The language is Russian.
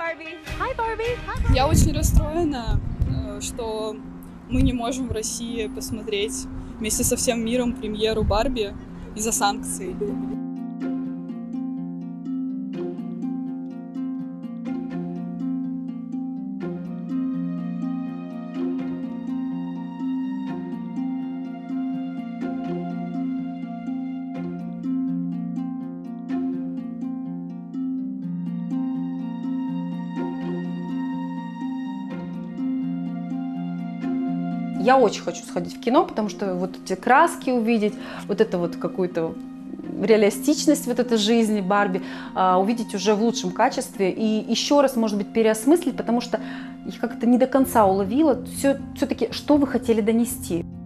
Hi, Barbie. Я очень расстроена, что мы не можем в России посмотреть вместе со всем миром премьеру Барби из-за санкций. Я очень хочу сходить в кино, потому что вот эти краски увидеть, вот это вот какую-то реалистичность вот этой жизни Барби увидеть уже в лучшем качестве и еще раз, может быть, переосмыслить, потому что я как-то не до конца уловила все-таки, что вы хотели донести.